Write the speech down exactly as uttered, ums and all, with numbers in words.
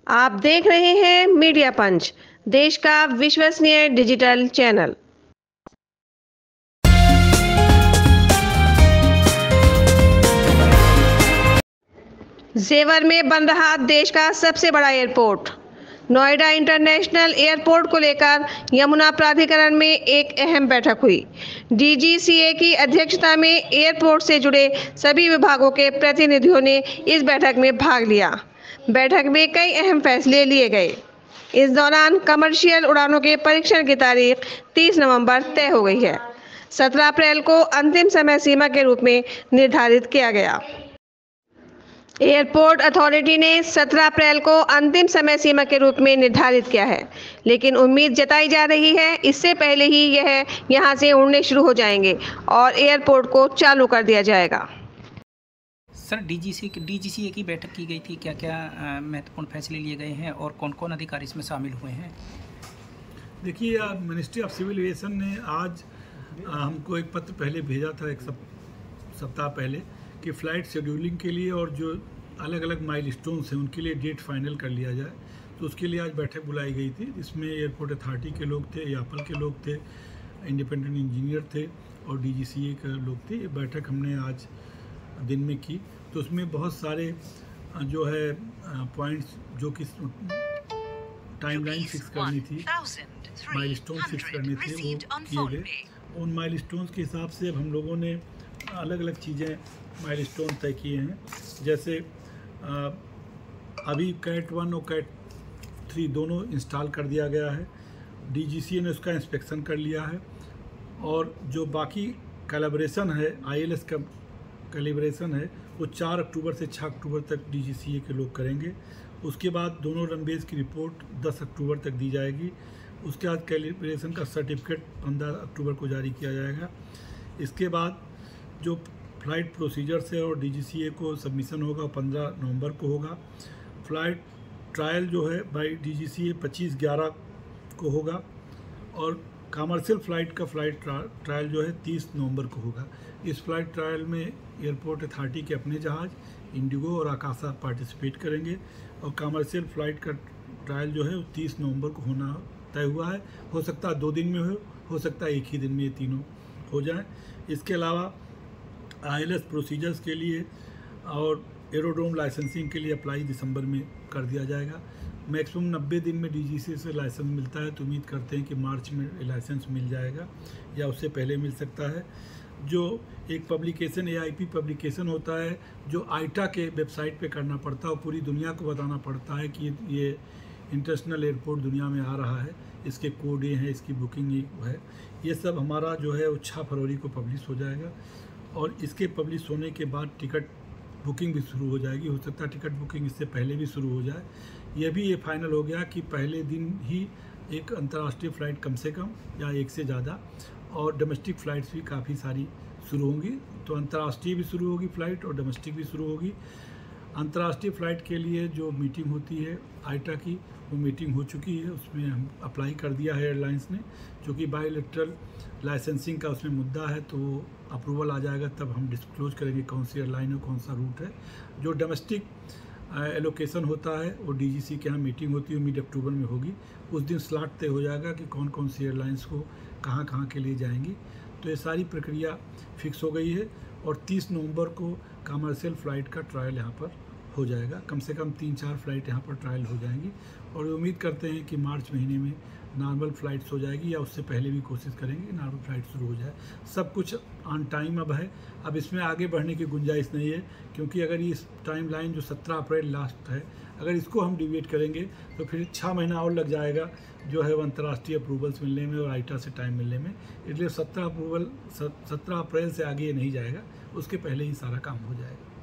आप देख रहे हैं मीडिया पंच, देश का विश्वसनीय डिजिटल चैनल। जेवर में बन रहा देश का सबसे बड़ा एयरपोर्ट। नोएडा इंटरनेशनल एयरपोर्ट को लेकर यमुना प्राधिकरण में एक अहम बैठक हुई। डीजीसीए की अध्यक्षता में एयरपोर्ट से जुड़े सभी विभागों के प्रतिनिधियों ने इस बैठक में भाग लिया। बैठक में कई अहम फैसले लिए गए। इस दौरान कमर्शियल उड़ानों के परीक्षण की तारीख तीस नवंबर तय हो गई है। सत्रह अप्रैल को अंतिम समय सीमा के रूप में निर्धारित किया गया। एयरपोर्ट अथॉरिटी ने सत्रह अप्रैल को अंतिम समय सीमा के रूप में निर्धारित किया है, लेकिन उम्मीद जताई जा रही है इससे पहले ही यह यहां से उड़ने शुरू हो जाएंगे और एयरपोर्ट को चालू कर दिया जाएगा। सर, डीजीसी डीजीसीए की बैठक की गई थी, क्या क्या महत्वपूर्ण फैसले लिए गए हैं और कौन कौन अधिकारी इसमें शामिल हुए हैं? देखिए, मिनिस्ट्री ऑफ सिविल एविएशन ने आज आ, हमको एक पत्र पहले भेजा था, एक सप, सप्ताह पहले, कि फ़्लाइट शेड्यूलिंग के लिए और जो अलग अलग माइलस्टोन्स हैं उनके लिए डेट फाइनल कर लिया जाए। तो उसके लिए आज बैठक बुलाई गई थी। इसमें एयरपोर्ट अथॉरिटी के लोग थे, यापल के लोग थे, इंडिपेंडेंट इंजीनियर थे और डीजीसीए के लोग थे। ये बैठक हमने आज दिन में की। तो उसमें बहुत सारे जो है पॉइंट्स जो कि टाइमलाइन फिक्स करनी थी, माइलस्टोन फिक्स करने थे, वो किए गए। उन माइलस्टोन्स के हिसाब से अब हम लोगों ने अलग अलग चीज़ें माइलस्टोन तय किए हैं। जैसे आ, अभी कैट वन और कैट थ्री दोनों इंस्टॉल कर दिया गया है। डीजीसीए ने उसका इंस्पेक्शन कर लिया है और जो बाकी कैलिब्रेशन है, आईएलएस का कैलिब्रेशन है, वो चार अक्टूबर से छह अक्टूबर तक डीजीसीए के लोग करेंगे। उसके बाद दोनों रनवेज की रिपोर्ट दस अक्टूबर तक दी जाएगी। उसके बाद कैलिब्रेशन का सर्टिफिकेट पंद्रह अक्टूबर को जारी किया जाएगा। इसके बाद जो फ़्लाइट प्रोसीजर्स है और डीजीसीए को सबमिशन होगा पंद्रह नवंबर को होगा। फ़्लाइट ट्रायल जो है बाई डीजीसीए पच्चीस ग्यारह को होगा और कमर्शियल फ़्लाइट का फ़्लाइट ट्रायल जो है तीस नवंबर को होगा। इस फ़्लाइट ट्रायल में एयरपोर्ट अथॉरिटी के अपने जहाज़ इंडिगो और आकाशा पार्टिसिपेट करेंगे और कमर्शियल फ़्लाइट का ट्रायल जो है वो तीस नवंबर को होना तय हुआ है। हो सकता है दो दिन में हो हो सकता है एक ही दिन में ये तीनों हो जाएं। इसके अलावा आईएलएस प्रोसीजर्स के लिए और एरोड्रोम लाइसेंसिंग के लिए अप्लाई दिसंबर में कर दिया जाएगा। मैक्सिमम नब्बे दिन में डीजीसीए से लाइसेंस मिलता है, तो उम्मीद करते हैं कि मार्च में लाइसेंस मिल जाएगा या उससे पहले मिल सकता है। जो एक पब्लिकेशन एआईपी पब्लिकेशन होता है जो आईटा के वेबसाइट पे करना पड़ता है और पूरी दुनिया को बताना पड़ता है कि ये इंटरनेशनल एयरपोर्ट दुनिया में आ रहा है, इसके कोड ये हैं, इसकी बुकिंग ये है। ये सब हमारा जो है वो छः फरवरी को पब्लिश हो जाएगा और इसके पब्लिश होने के बाद टिकट बुकिंग भी शुरू हो जाएगी। हो सकता है टिकट बुकिंग इससे पहले भी शुरू हो जाए। यह भी ये फाइनल हो गया कि पहले दिन ही एक अंतर्राष्ट्रीय फ़्लाइट कम से कम या एक से ज़्यादा और डोमेस्टिक फ़्लाइट्स भी काफ़ी सारी शुरू होंगी। तो अंतर्राष्ट्रीय भी शुरू होगी फ़्लाइट और डोमेस्टिक भी शुरू होगी। अंतर्राष्ट्रीय फ़्लाइट के लिए जो मीटिंग होती है आईटा की, वो मीटिंग हो चुकी है। उसमें हम अप्लाई कर दिया है एयरलाइंस ने, क्योंकि बायलैटरल लाइसेंसिंग का उसमें मुद्दा है, तो अप्रूवल आ जाएगा तब हम डिस्क्लोज करेंगे कौन सी एयरलाइन है, कौन सा रूट है। जो डोमेस्टिक एलोकेशन होता है वो डीजीसी के यहाँ मीटिंग होती है, मिड अक्टूबर में होगी। उस दिन स्लॉट तय हो जाएगा कि कौन कौन सी एयरलाइंस को कहाँ कहाँ के लिए जाएंगी। तो ये सारी प्रक्रिया फिक्स हो गई है और तीस नवंबर को कमर्शियल फ़्लाइट का ट्रायल यहाँ पर हो जाएगा। कम से कम तीन चार फ़्लाइट यहाँ पर ट्रायल हो जाएंगी और उम्मीद करते हैं कि मार्च महीने में नॉर्मल फ़्लाइट्स हो जाएगी या उससे पहले भी कोशिश करेंगे कि नॉर्मल फ़्लाइट शुरू हो जाए। सब कुछ ऑन टाइम अब है। अब इसमें आगे बढ़ने की गुंजाइश नहीं है, क्योंकि अगर ये टाइम लाइन जो सत्रह अप्रैल लास्ट है, अगर इसको हम डिविएट करेंगे तो फिर छः महीना और लग जाएगा जो है वो अंतर्राष्ट्रीय अप्रूवल्स मिलने में और आईटा से टाइम मिलने में। इसलिए सत्रह अप्रूवल सत्रह अप्रैल से आगे ये नहीं जाएगा, उसके पहले ही सारा काम हो जाएगा।